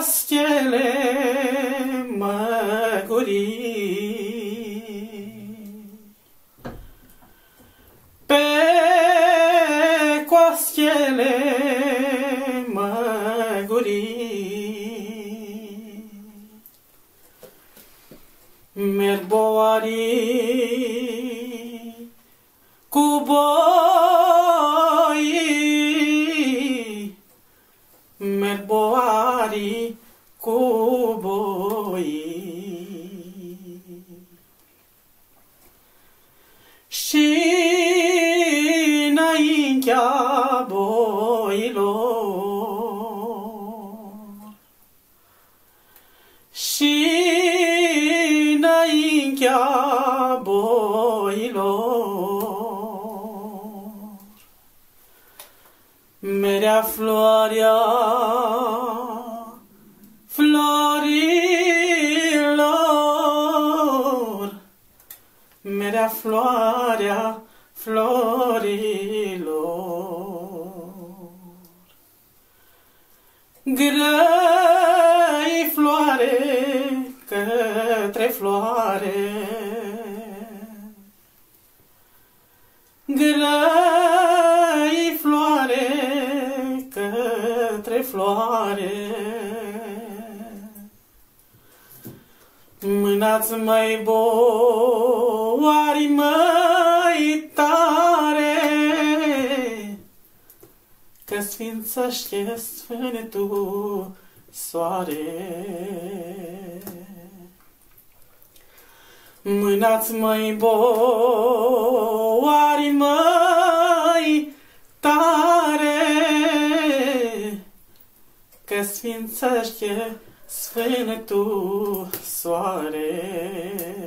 coastele măgurii, pe coastele măgurii, merg boarii cu boii, merg boarii cu boii, și înaintea boilor, și înaintea boilor, merea floarea florilor, merea floarea florilor, grăi floare către floare, grăi floare către floare, mânați mai boari mai tare, că sfințește Sfântul Soare. Mânați mai boari mai tare, că sfințește Sfântul Soare.